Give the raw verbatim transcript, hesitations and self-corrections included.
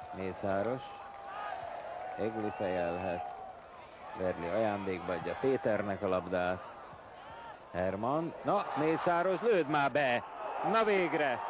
Mészáros. Éguli fejjel lehet verni, ajándékba adja Péternek a labdát. Herman. Na, Mészáros, lőd már be! Na végre!